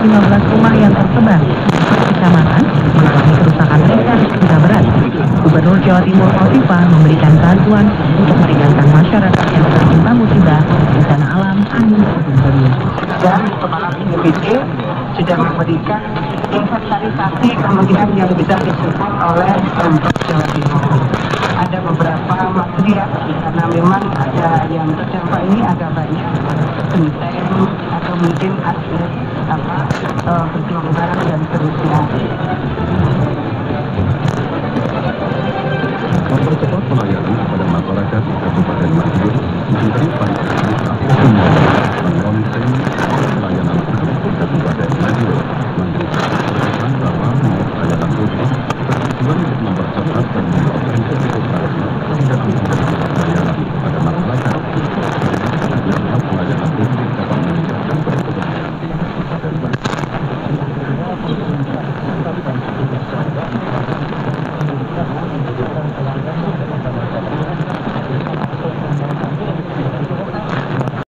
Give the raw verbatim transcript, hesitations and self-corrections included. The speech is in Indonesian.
lima belas rumah yang tersebar di empat kecamatan mengalami kerusakan ringan hingga berat. Gubernur Jawa Timur Khofifah memberikan bantuan untuk meringankan masyarakat yang tertimpa musibah bencana alam angin puting beliung. Dan Kepala B P B D sudah memberikan inventarisasi kemungkinan yang bisa disupport oleh Pemprov Jawa Timur. Ada beberapa material karena memang ada yang terdampak ini agak banyak genteng atau mungkin ada apa uh, berjuang barang dan seterusnya. Mempercepat pelayanan kepada masyarakat Kabupaten Madiun, Menteri